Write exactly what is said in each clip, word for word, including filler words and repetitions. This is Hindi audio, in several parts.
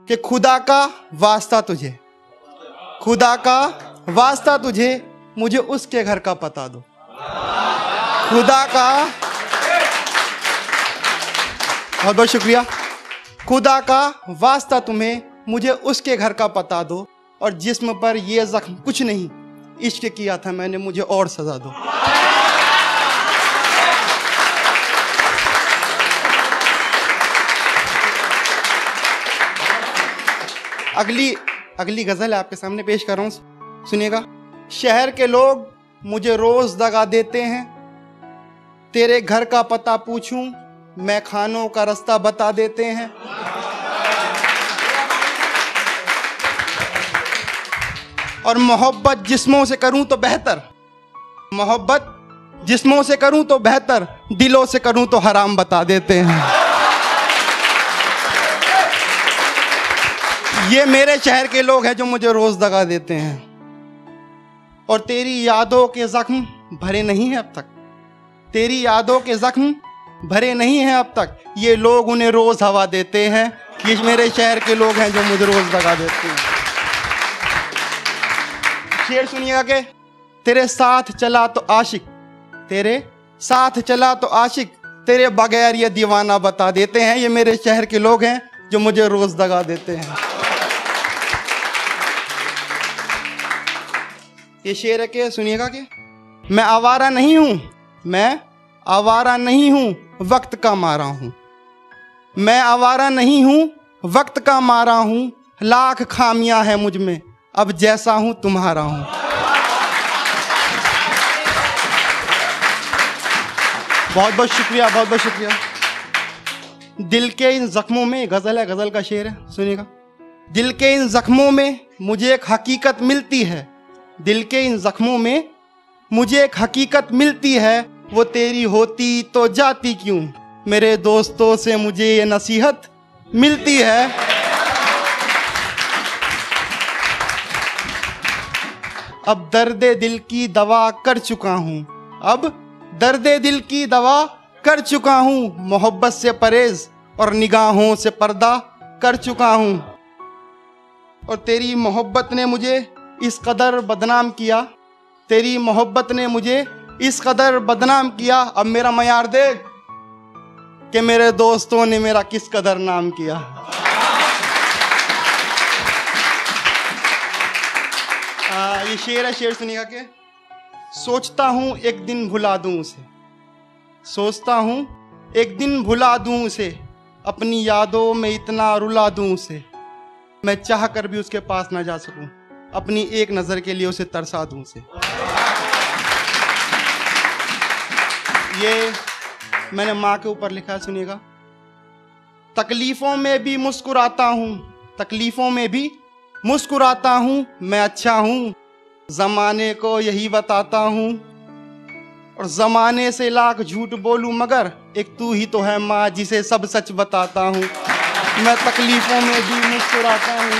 कि खुदा का वास्ता तुझे, खुदा का वास्ता तुझे, मुझे उसके घर का पता दो। खुदा का बहुत बहुत शुक्रिया। खुदा का वास्ता तुम्हें, मुझे उसके घर का पता दो, और जिस्म पर ये जख्म कुछ नहीं, इश्क किया था मैंने, मुझे और सजा दो। अगली अगली गजल आपके सामने पेश कर रहा हूं, सुनिएगा। शहर के लोग मुझे रोज दगा देते हैं, तेरे घर का पता पूछूं मैं खानों का रास्ता बता देते हैं। और मोहब्बत जिस्मों से करूं तो बेहतर, मोहब्बत जिस्मों से करूं तो बेहतर, दिलों से करूं तो हराम बता देते हैं। ये मेरे शहर के लोग हैं जो मुझे रोज दगा देते हैं। और तेरी यादों के जख्म भरे नहीं हैं अब तक, तेरी यादों के जख्म भरे नहीं हैं अब तक, ये लोग उन्हें रोज हवा देते हैं। ये मेरे शहर के लोग हैं जो मुझे रोज दगा देते हैं। शेर सुनिएगा कि तेरे साथ चला तो आशिक, तेरे साथ चला तो आशिक, तेरे बगैर ये दीवाना बता देते हैं। ये मेरे शहर के लोग हैं जो मुझे रोज दगा देते हैं। ये शेर है कि सुनिएगा कि मैं आवारा नहीं हूं, मैं आवारा नहीं हूं, वक्त का मारा हूं। मैं आवारा नहीं हूं, वक्त का मारा हूं, लाख खामियां हैं मुझ में, अब जैसा हूं तुम्हारा हूं। बहुत बहुत शुक्रिया, बहुत बहुत शुक्रिया। दिल के इन जख्मों में, गजल है, गजल का शेर है, सुनिएगा। दिल के इन जख्मों में मुझे एक हकीकत मिलती है, दिल के इन जख्मों में मुझे एक हकीकत मिलती है, वो तेरी होती तो जाती क्यों, मेरे दोस्तों से मुझे ये नसीहत मिलती है। अब दर्दे दिल की दवा कर चुका हूं, अब दर्दे दिल की दवा कर चुका हूं, मोहब्बत से परहेज और निगाहों से पर्दा कर चुका हूं। और तेरी मोहब्बत ने मुझे इस कदर बदनाम किया, तेरी मोहब्बत ने मुझे इस कदर बदनाम किया, अब मेरा मयार देख कि मेरे दोस्तों ने मेरा किस कदर नाम किया। आ, ये शेर है, शेर सुनिएगा कि सोचता हूं एक दिन भुला दूं उसे, सोचता हूं एक दिन भुला दूं उसे, अपनी यादों में इतना रुला दूं उसे, मैं चाह कर भी उसके पास ना जा सकूं, अपनी एक नजर के लिए उसे तरसा दूं उसे। ये मैंने माँ के ऊपर लिखा है, सुनिएगा। तकलीफों में भी मुस्कुराता हूँ, तकलीफों में भी मुस्कुराता हूँ, मैं अच्छा हूँ, जमाने को यही बताता हूँ, और जमाने से लाख झूठ बोलूं मगर एक तू ही तो है माँ जिसे सब सच बताता हूँ। मैं तकलीफों में भी मुस्कुराता हूँ,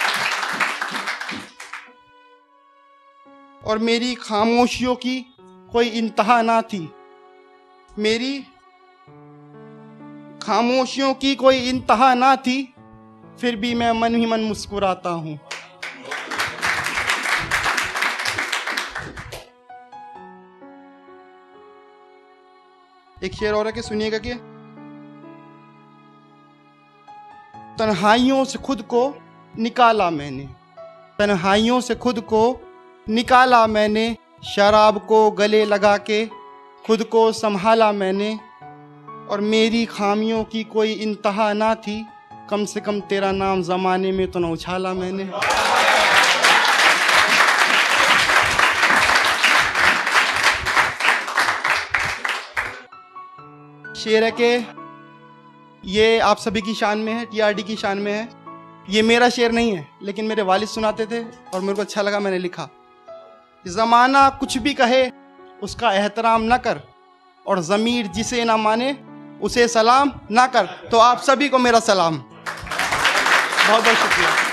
और मेरी खामोशियों की कोई इंतहा ना थी, मेरी खामोशियों की कोई इंतहा ना थी, फिर भी मैं मन ही मन मुस्कुराता हूं। एक शेर और है कि सुनिएगा कि तन्हाइयों से खुद को निकाला मैंने, तन्हाइयों से खुद को निकाला मैंने, शराब को गले लगा के खुद को संभाला मैंने, और मेरी खामियों की कोई इंतहा ना थी, कम से कम तेरा नाम जमाने में तो न उछाला मैंने। शेर है कि ये आप सभी की शान में है, टीआरडी की शान में है। ये मेरा शेर नहीं है, लेकिन मेरे वालिद सुनाते थे और मेरे को अच्छा लगा, मैंने लिखा। जमाना कुछ भी कहे उसका एहतराम न कर, और ज़मीर जिसे ना माने उसे सलाम ना कर। तो आप सभी को मेरा सलाम। बहुत बहुत शुक्रिया।